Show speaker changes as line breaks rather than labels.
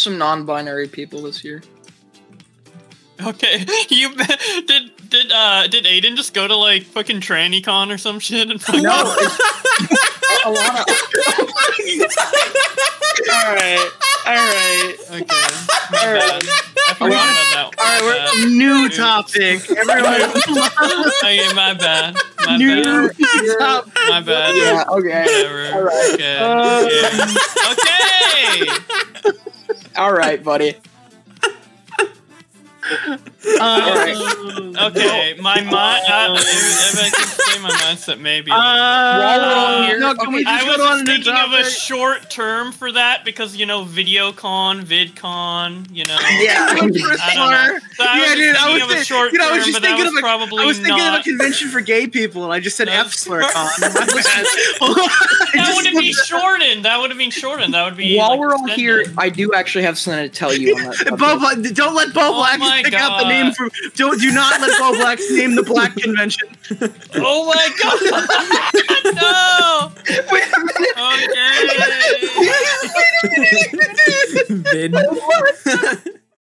some non-binary people this year.
Okay, did Aiden just go to like fucking TrannyCon or some shit? And
No, a lot of. All right.
Okay, my bad. I forgot about that.
All right, we're new topic. Everyone,
Okay, my bad. My
new
bad.
topic.
My bad.
Yeah. Okay.
Whatever.
All right.
Okay. Okay.
All right, buddy.
Okay, my mind. If I can say my mindset, maybe.
No, can we just
I
go
was
on
just
a new
thinking of a
topic?
short term for that because VideoCon, VidCon,
Yeah,
I don't know. So I was just thinking of a short term,
I was just
but that
thinking
was
of
probably
I was thinking
not.
of a convention for gay people, and I just said
No.
F-slur-con.
That would have been shortened. That would have been shortened. That would be.
While
like,
we're all here,
extended.
I do actually have something to tell you on that subject.
Don't let Bowblax
my
pick out the
God.
name from. Do not let Bowblax name the black convention.
Oh my god! No.
Wait a minute.
Okay.
Vid.